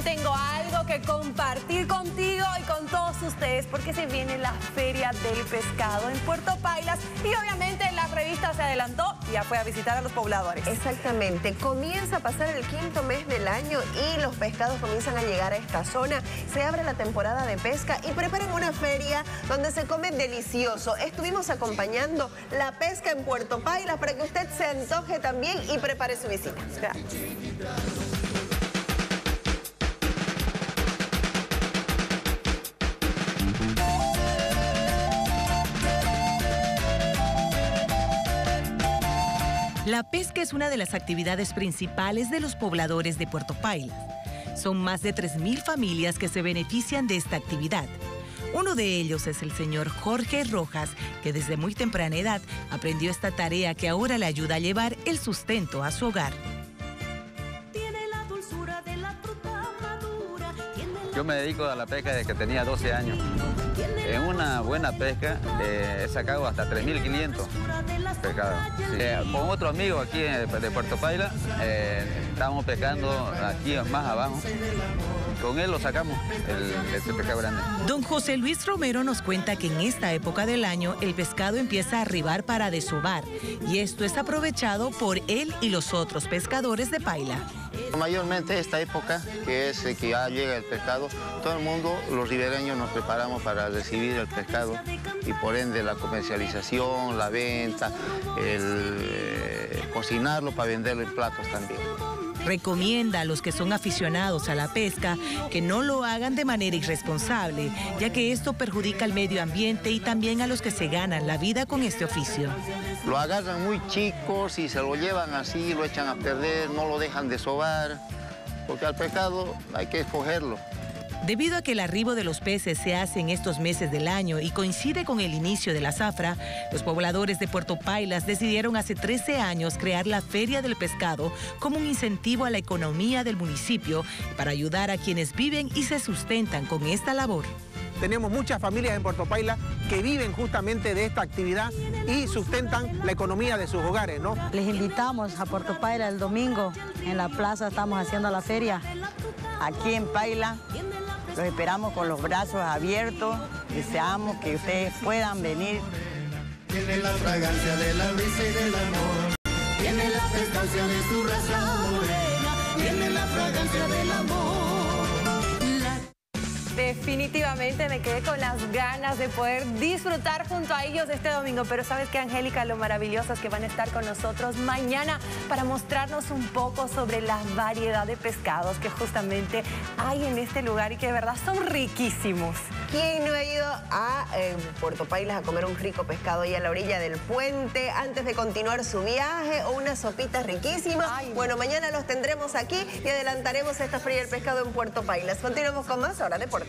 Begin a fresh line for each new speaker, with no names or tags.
también tengo algo que compartir contigo y con todos ustedes, porque se viene la Feria del Pescado en Puerto Paílas y obviamente la revista se adelantó y ya fue a visitar a los pobladores.
Exactamente, comienza a pasar el quinto mes del año y los pescados comienzan a llegar a esta zona. Se abre la temporada de pesca y preparan una feria donde se come delicioso. Estuvimos acompañando la pesca en Puerto Paílas para que usted se antoje también y prepare su visita. Gracias.
La pesca es una de las actividades principales de los pobladores de Puerto Paílas. Son más de 3.000 familias que se benefician de esta actividad. Uno de ellos es el señor Jorge Rojas, que desde muy temprana edad aprendió esta tarea que ahora le ayuda a llevar el sustento a su hogar.
Yo me dedico a la pesca desde que tenía 12 años. En una buena pesca he sacado hasta 3.500 pescados. Con otro amigo aquí de Puerto Paílas, estábamos pescando aquí más abajo. Con él lo sacamos, este pescado grande.
Don José Luis Romero nos cuenta que en esta época del año el pescado empieza a arribar para desovar, y esto es aprovechado por él y los otros pescadores de Paila.
Mayormente esta época, que es que ya llega el pescado, todo el mundo, los ribereños, nos preparamos para recibir el pescado y por ende la comercialización, la venta, el cocinarlo para venderlo en platos también.
Recomienda a los que son aficionados a la pesca que no lo hagan de manera irresponsable, ya que esto perjudica al medio ambiente y también a los que se ganan la vida con este oficio.
Lo agarran muy chicos y se lo llevan así, lo echan a perder, no lo dejan desovar, porque al pescado hay que escogerlo.
Debido a que el arribo de los peces se hace en estos meses del año y coincide con el inicio de la zafra, los pobladores de Puerto Paílas decidieron hace 13 años crear la Feria del Pescado como un incentivo a la economía del municipio para ayudar a quienes viven y se sustentan con esta labor.
Tenemos muchas familias en Puerto Paílas que viven justamente de esta actividad y sustentan la economía de sus hogares, ¿no?
Les invitamos a Puerto Paílas el domingo. En la plaza estamos haciendo la feria.
Aquí en Paila los esperamos con los brazos abiertos. Deseamos que ustedes puedan venir.
Tiene la fragancia de la risa y del amor. Tiene la prestancia de su raza morena. Tiene la fragancia del amor.
Definitivamente me quedé con las ganas de poder disfrutar junto a ellos este domingo. Pero ¿sabes qué, Angélica? Lo maravilloso es que van a estar con nosotros mañana para mostrarnos un poco sobre la variedad de pescados que justamente hay en este lugar y que de verdad son riquísimos.
¿Quién no ha ido a Puerto Paílas a comer un rico pescado ahí a la orilla del puente antes de continuar su viaje o unas sopitas riquísimas? Bueno, mañana los tendremos aquí y adelantaremos esta feria del pescado en Puerto Paílas. Continuamos con más Hora Deportiva.